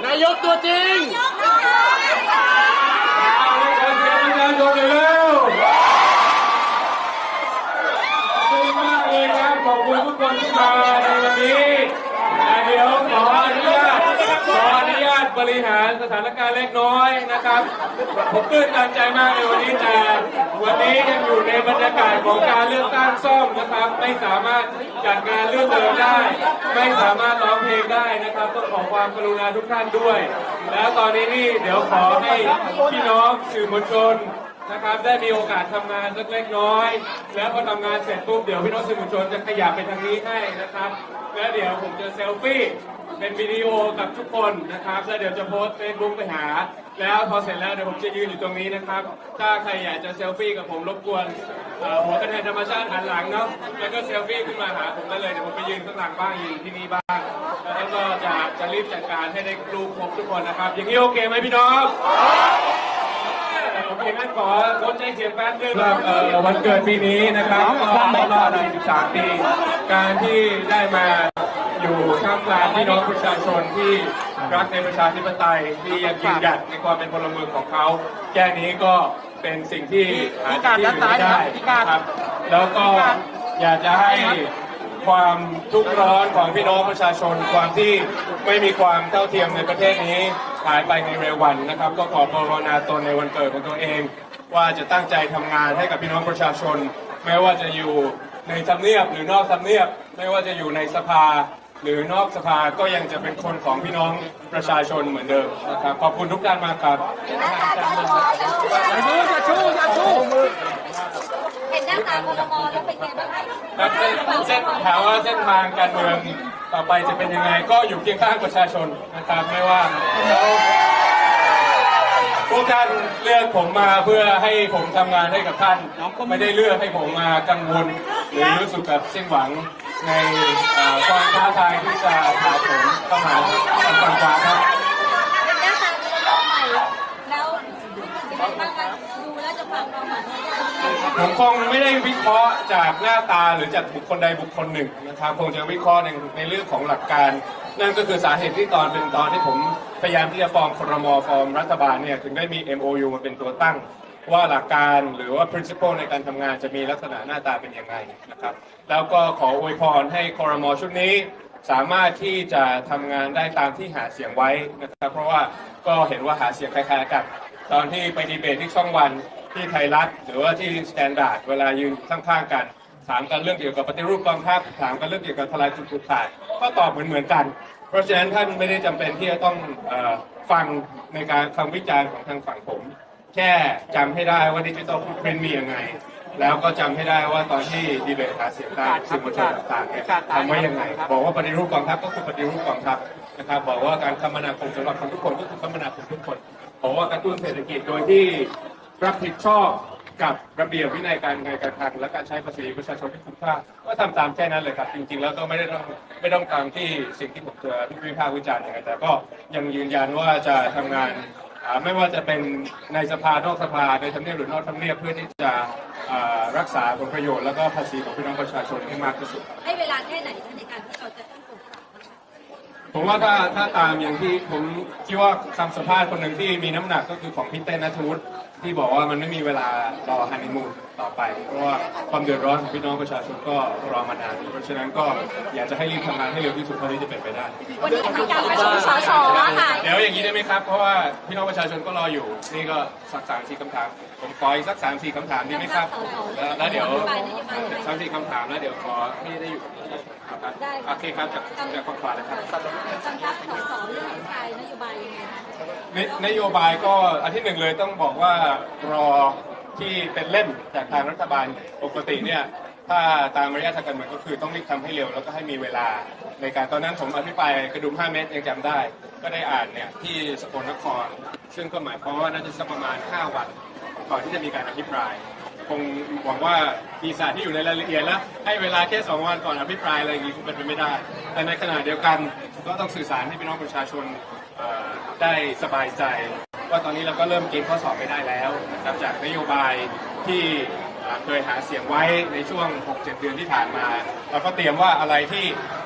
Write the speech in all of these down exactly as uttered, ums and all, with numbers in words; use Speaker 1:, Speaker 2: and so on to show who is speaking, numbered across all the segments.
Speaker 1: ายกตัวจริง
Speaker 2: เอาเลยขอเสียงประชาชนเลยเร็วขอบคุณมากเลยครับขอบคุณทุกคนที่มาในวันนี้เดี๋ยวขออนุญาตขออนุญาตบริหารสถานการณ์เล็กน้อยนะครับผมตื่นตันใจมากในวันนี้แต่วันนี้ยังอยู่ในบรรยากาศของการเลือกตั้งซ่อมนะครับไม่สามารถจัดงานเลื่อนเดินได้ไม่สามารถร้องเพลงได้นะครับต้องขอความกรุณาทุกท่านด้วยแล้วตอนนี้นี่เดี๋ยวขอให้พี่น้องสื่อมวลชนนะครับได้มีโอกาสทำงานสักเล็กน้อยแล้วพอทำงานเสร็จปุ๊บเดี๋ยวพี่น้องสื่อมวลชนจะขยับไปทางนี้ให้นะครับแล้วเดี๋ยวผมจะเซลฟี่เป็นวิดีโอกับทุกคนนะครับแล้วเดี๋ยวจะโพสต์เฟซบุ๊กไปหาแล้วพอเสร็จแล้วเดี๋ยวผมจะยืนอยู่ตรงนี้นะครับถ้าใครอยากจะเซลฟี่กับผมรบกวนหัวคะแนนธรรมชาติหันหลังเนาะแล้วก็เซลฟี่ขึ้นมาหาผมได้เลยเดี๋ยวผมไปยืนข้างหลังบ้างยืนที่นี่บ้างแล้วก็จะจะรีบจัดการให้ได้รูปครบทุกคนนะครับอย่างนี้โอเคไหมพี่น้องโอเคงั้นขอลดใจเสียงแป๊บนึงครับวันเกิดปีนี้นะครับก็ครบรอบสี่สิบสามปีการที่ได้มาอยู่ท่ามกลางพี่น้องประชาชนที่รักในประชาธิปไตยที่ยังยืนหยัดในความเป็นพลเมืองของเขาแค่นี้ก็เป็นสิ่งที่หาที่อยู่ไม่ได้ครับแล้วก็อยากจะให้ความทุกข์ร้อนของพี่น้องประชาชนความที่ไม่มีความเท่าเทียมในประเทศนี้หายไปในเร็ววันนะครับก็ขอภาวนาตนในวันเกิดของตัวเองว่าจะตั้งใจทำงานให้กับพี่น้องประชาชนไม่ว่าจะอยู่ในทำเนียบหรือนอกทำเนียบไม่ว่าจะอยู่ในสภาหรือนอกสภาก็ยังจะเป็นคนของพี่น้องประชาชนเหมือนเดิมนะครับขอบคุณทุกท่านมากครับ
Speaker 1: ชูชูชู
Speaker 3: เห็นหน้าตาครม.แล้วเป็นไงบ้างครับ
Speaker 2: เส้นเส้นถามว่าเส้นทางการเมืองต่อไปจะเป็นยังไงก็อยู่เคียงข้างประชาชนนะครับไม่ว่าพวกท่านเลือกผมมาเพื่อให้ผมทำงานให้กับท่านไม่ได้เลือกให้ผมมากังวลหรือรู้สึกแบบสิ้นหวังในความท้าทายที่จะพาผมเข้าหาฝั่งขวาครับ
Speaker 3: เป็นหน้าตาครม.ใหม่แล้วเป็นไงบ้างคะดูแล้วจะฟังเราเหมือน
Speaker 2: ผมคงไม่ได้วิเคราะห์จากหน้าตาหรือจากบุคคลใดบุคคลหนึ่งนะครับคงจะวิเคราะห์ในในเรื่องของหลักการนั่นก็คือสาเหตุที่ตอนเป็นตอนที่ผมพยายามที่จะฟอร์มครม.ฟอร์มรัฐบาลเนี่ยถึงได้มี เอ็ม โอ ยู มาเป็นตัวตั้งว่าหลักการหรือว่า principle ในการทำงานจะมีลักษณะหน้าตาเป็นยังไงนะครับแล้วก็ขออวยพรให้ครม.ชุดนี้สามารถที่จะทำงานได้ตามที่หาเสียงไว้นะครับเพราะว่าก็เห็นว่าหาเสียงคล้ายๆกันตอนที่ไปดีเบตที่ช่องวันที่ไทยรัฐหรือว่าที่สแตนดาร์ดเวลายืนข้างๆกันถามกันเรื่องเกี่ยวกับปฏิรูปกองทัพถามกันเรื่องเกี่ยวกับทลายจุดขาดก็ตอบเหมือนๆกันเพราะฉะนั้นท่านไม่ได้จำเป็นที่จะต้องฟังในการคำวิจารณ์ของทางฝั่งผมแค่จำให้ได้ว่าดิจิทัลฟุตพริ้นท์มียังไงแล้วก็จำให้ได้ว่าตอนที่ดีเบตหาเสียงตามสื่อมวลชนต่างๆเนี่ยทำไว้ยังไงบอกว่าปฏิรูปกองทัพก็คือปฏิรูปกองทัพนะครับบอกว่าการคมนาคมสำหรับทุกคนก็คือคมนาคมทุกคนบอกว่ากระตุ้นเศรษฐกิจโดยที่รับผิดชอบกับระเบียบวินัยการเงินการคลังและการใช้ภาษีประชาชนที่คุ้มค่าก็ทำตามแค่นั้นเลยครับจริงๆแล้วก็ไม่ได้ต้องไม่ต้องตามที่สิ่งที่ผมจะวิพากษ์วิจารณ์อย่างไรแต่ก็ยังยืนยันว่าจะทำงานไม่ว่าจะเป็นในสภานอกสภาในทำเนียบหรือนอกทำเนียบเพื่อที่จะรักษาผลประโยชน์และก็ภาษีของพี่น้องประชาชนให้มากที่สุด
Speaker 3: ให้เวลาแค่ไหนในการที่เราจะต้องปกป้อง
Speaker 2: ผมว่าถ้าถ้าตามอย่างที่ผมคิดว่าคำสัมภาษณ์คนหนึ่งที่มีน้ำหนักก็คือของพี่เต้นณัฐวุฒิที่บอกว่ามันไม่มีเวลารอฮันนีมูนต่อไปเพราะว่าความเดือดร้อนของพี่น้องประชาชนก็รอมานานเพราะฉะนั้นก็อยากจะให้รีบทำงานให้เร็วที่สุดเท่าที่จะเป็นไปได้
Speaker 3: วันนี้มีการประชุมสสค่ะ
Speaker 2: เดี๋ยวอย่างนี้ได้ไหมครับเพราะว่าพี่น้องประชาชนก็รออยู่นี่ก็สักสามสี่คำถามผมขออีกสักสามสี่คำถามดีไหมครับแล้วเดี๋ยวสามสี่คำถามแล้วเดี๋ยวขอพี่ได้อยู่ครับโอเคครับจากจากข้อความนะครับ
Speaker 3: กำชับสสเรื่องการนโยบายยังไงคะ
Speaker 2: นโยบายก็อันที่หนึ่งเลยต้องบอกว่ารอที่เป็นเล่มจากทางรัฐบาลปกติเนี่ยถ้าตามมารยาททางการเมืองก็คือต้องรีบทำให้เร็วแล้วก็ให้มีเวลาในการตอนนั้นผมอภิปรายกระดุมห้าเมตรยังจำได้ก็ได้อ่านเนี่ยที่สกลนครซึ่งก็หมายความว่าน่าจะสักประมาณห้าวันก่อนที่จะมีการอภิปรายคงหวังว่าปีศาจที่อยู่ในรายละเอียดแล้วให้เวลาแค่สองวันก่อนอภิปรายอะไรอย่างนี้คงเป็นไปไม่ได้แต่ในขณะเดียวกันก็ต้องสื่อสารให้พี่น้องประชาชนได้สบายใจว่าตอนนี้เราก็เริ่มเกณฑ์ข้อสอบไปได้แล้วนะครับจากนโยบายที่เคยหาเสียงไว้ในช่วง หกเจ็ด เดือนที่ผ่านมาเราก็เตรียมว่าอะไรที่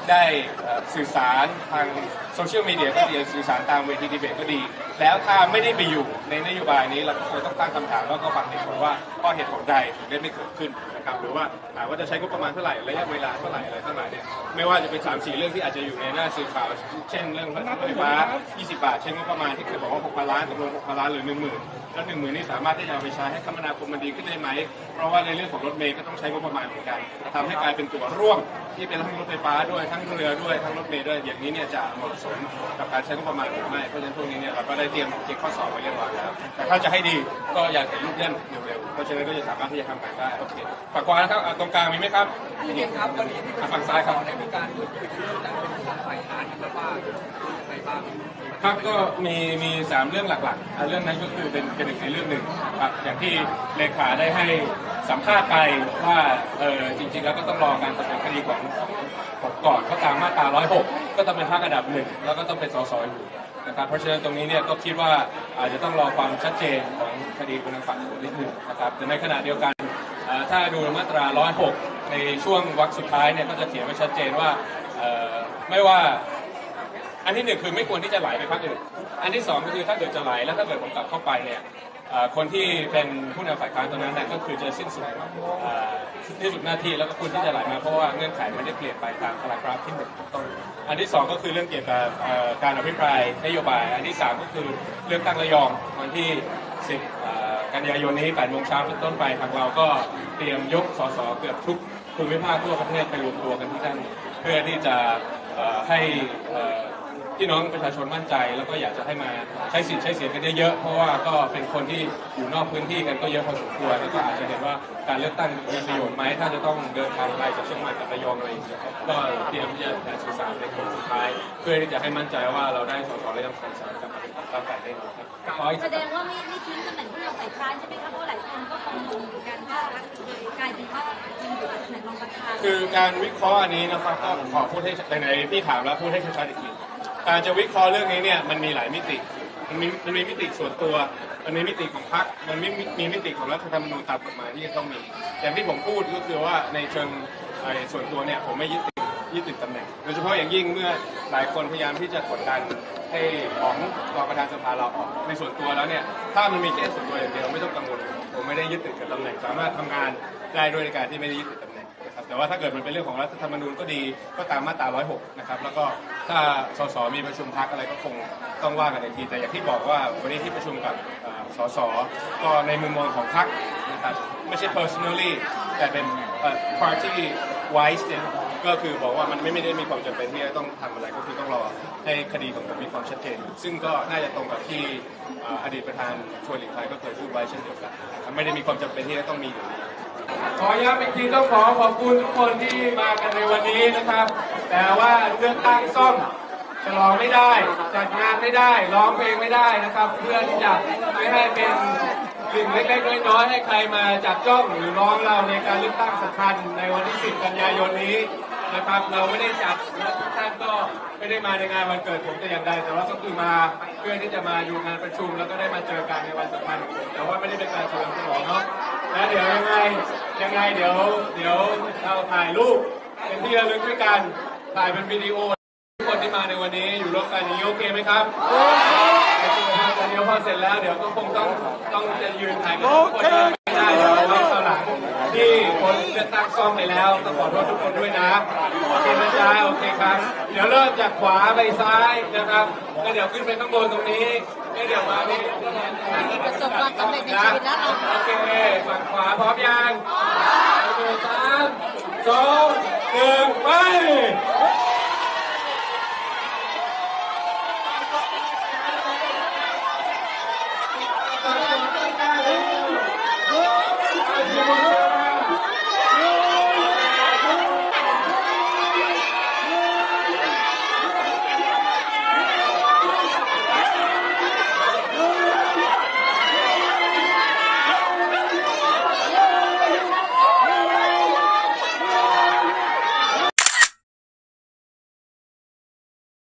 Speaker 2: ได้สื่อสารทางโซเชียลมีเดียก็ดีสื่อสารตามเวทีดีเบตก็ดีแล้วถ้าไม่ได้ไปอยู่ในนโยบายนี้เราควรต้องตั้งคำถามแล้วก็ฟังเหตุผลว่าเพราะเหตุผลใดถึงได้ไม่เกิดขึ้นนะครับหรือว่าถามว่าจะใช้งบประมาณเท่าไหร่ระยะเวลาเท่าไหร่อะไรเท่าไหร่เนี่ยไม่ว่าจะเป็นสามสี่เรื่องที่อาจจะอยู่ในหน้าสื่อข่าวเช่นเรื่องรถไฟฟ้ายี่สิบบาทเช่นงบประมาณที่เคยบอกว่าหกพันล้านตกลงหกพันล้านหรือหนึ่งหมื่นแล้วหนึ่งหมื่นนี่สามารถที่จะเอาไปใช้ให้คมนาคมมันดีขึ้นได้ไหมเพราะว่าในเรื่องของรถเมล์ก็ต้องใช้งบประมาณเหมือนกันทำให้กลายเป็นตั๋วร่วมที่เป็นทั้งรถไฟฟ้าด้วยทั้งเรือด้วยทั้งรถเมล์ด้วยอย่างนี้เนี่ยจะเหมาะสมกับการใช้งบประมาณหรือไม่เพราะฉะนั้นพวกนี้เนี่ยเราก็ได้เตรียมเช็คข้อสอบไว้เรียบร้อยแล้วแต่ถ้าจะให้ดีก็อยากเห็นลูกเล่นเร็วๆเพราะฉะนั้นก็จะสามารถที่จะทำการได้โอเคฝากกวานะครับตรงกลางมีไหมครับมีครับวันนี้ฝั่งซ้ายครับในการพูดคุยเรื่องจากฝ่ายค้านหรือว่าอะไรบ้างครับก็มีมีสามเรื่องหลักๆเรื่องนั้นก็คือเป็นเป็นอีกเรื่องหนึ่งครับอย่างที่เลขาได้ให้สัมภาษณ์ไปว่าเออจริงๆแล้วก็ต้องรอการตัดสินคดีของของก่อนเขาตามมาตราหนึ่งร้อยหกก็ต้องเป็นพรรคอันดับหนึ่งแล้วก็ต้องเป็นสสอยู่นะครับเพราะฉะนั้นตรงนี้เนี่ยก็คิดว่าอาจจะต้องรอความชัดเจนของคดีคุณฝั่งนิดหนึ่งนะครับแต่ในขณะเดียวกันถ้าดูมาตราหนึ่งร้อยหกในช่วงวรรคสุดท้ายเนี่ยก็จะเขียนไว้ชัดเจนว่าไม่ว่าอันที่หนึ่งคือไม่ควรที่จะไหลไปพรรคอื่นอันที่สองก็คือถ้าเกิดจะไหลแล้วถ้าเกิดผมกลับเข้าไปเนี่ยคนที่เป็นผู้นำฝ่ายค้านตรงนั้นก็คือจะสิ้นสุดที่สุดหน้าที่แล้วก็คุณที่จะไหลมาเพราะว่าเงื่อนไขไม่ได้เปลี่ยนไปตามพารากราฟที่หนึ่งต้นอันที่สองก็คือเรื่องเกี่ยวกับการอภิปรายนโยบายอันที่สามก็คือเรื่องตั้งระยองวันที่สิบกันยายนนี้แปดโมงเช้าเป็นต้นไปทางเราก็เตรียมยกสสเกือบทุกภูมิภาคทั่วประเทศไปรวมตัวกันที่นั่นเพื่อที่จะให้พี่น้องประชาชนมั่นใจแล้วก็อยากจะให้มาใช้สิทธิ์ใช้เสียงกันเยอะๆเพราะว่าก็เป็นคนที่อยู่นอกพื้นที่กันก็เยอะพอสมควรแล้วก็อาจจะเห็นว่าการเลือกตั้งมีประโยชน์ไหมถ้าจะต้องเดินทางไกลจากเชียงใหม่กับระยองอะไรอย่างเงี้ยก็เตรียมที่จะสื่อสารในคนสุดท้ายเพื่อที่จะให้มั่นใจว่าเราได้สสและยังสสกับร่างกายได้ดีครับ
Speaker 3: แสดงว่าไม่ไม่ทิ้งตำแหน่งผู้นำฝ่ายค้านใช่ไหมครับเพราะหลายคนก็กังวลเหมือนกันว่ากลายเป็นว่ายังอยู่ในตำแหน่งรองประธาน
Speaker 2: คือการวิเคราะห์อันนี้นะครับก็ขอพูดให้ในที่ถามแล้วพูดให้ชัดอีกทีการจะวิเคราะห์เรื่องนี้เนี่ยมันมีหลายมิติมันมีมันมีมิติส่วนตัวมันมีมิติของพรรคมันมีมีมิติของรัฐธรรมนูญตามกฎหมายที่จะต้องมีอย่างที่ผมพูดก็คือว่าในเชิงส่วนตัวเนี่ยผมไม่ยึดติดยึดติดตำแหน่งโดยเฉพาะอย่างยิ่งเมื่อหลายคนพยายามที่จะกดดันให้ของรองประธานสภาเราออกในส่วนตัวแล้วเนี่ยถ้ามันมีแค่ส่วนตัวอย่างเดียวไม่ต้องกังวลผมไม่ได้ยึดติดกับตำแหน่งสามารถทำงานได้ด้วยในการที่ไม่ได้ยึดติดตำแหน่งนะครับแต่ว่าถ้าเกิดมันเป็นเรื่องของรัฐธรรมนูญก็ดีก็ตามมาตราหนึ่งร้อยหกนะครับแล้วก็ถ้าสสมีประชุมพรรคอะไรก็คงต้องว่ากันอีกทีแต่อย่างที่บอกว่าวันนี้ที่ประชุมกับสสก็ในมุมมองของพรรคนะครับไม่ใช่ personally แต่เป็น party wise เนี่ยก็คือบอกว่ามันไม่ได้มีความจำเป็นที่จะต้องทำอะไรก็คือต้องรอให้คดีของผมมีความชัดเจนซึ่งก็น่าจะตรงกับที่อดีตประธานชวนหลีกภัยก็เคยพูดไว้เช่นเดียวกันไม่ได้มีความจำเป็นที่จะต้องมีอยู่ดีขอย้ำอีกทีต้องขอขอบคุณทุกคนที่มากันในวันนี้นะครับแต่ว่าเรื่องตั้งซ่อมฉลองไม่ได้จัดงานไม่ได้ร้องเพลงไม่ได้นะครับเพื่อที่จะไม่ให้เป็นสิ่งเล็กๆน้อยๆให้ใครมาจับจ้องหรือร้องเราในการเลือกตั้งสำคัญในวันที่สิบกันยายนนี้นะครับเราไม่ได้จัดและทุกท่านก็ไม่ได้มาในงานวันเกิดผมแต่อย่างใดแต่ว่าก็คือมาเพื่อที่จะมาดูงานประชุมแล้วก็ได้มาเจอกันในวันสำคัญแต่ว่าไม่ได้เป็นการเฉลิมฉลองเนาะแล้วเดี๋ยวยังไงยังไงเดี๋ยวเดี๋ยวเราถ่ายรูปเป็นที่ระลึกด้วยกันถ่ายเป็นวิดีโอทุกคนที่มาในวันนี้อยู่ร่วมกันอย่างนี้โอเคไหมครับโอเคเดี๋ยวพอเสร็จแล้วเดี๋ยวก็คงต้องต้องจะยืนถ่ายกันทุกคนไม่ได้เดี๋ยวเราไว้ข้างหลังที่คนจะตั้งซ่อมไปแล้วต้องขอโทษทุกคนด้วยนะโอเคนะจ๊ะโอเคครับเดี๋ยวเริ่มจากขวาไปซ้ายนะครับแล้วเดี๋ยวขึ้นไปข้างบนตรงนี้แล้วเดี๋ยวมาที่
Speaker 3: ประสบความสำเร็จในชีวิตแล้ว
Speaker 2: โอเคฝั่งขวาพร้อมยังโอเคสามสองหนึ่งไป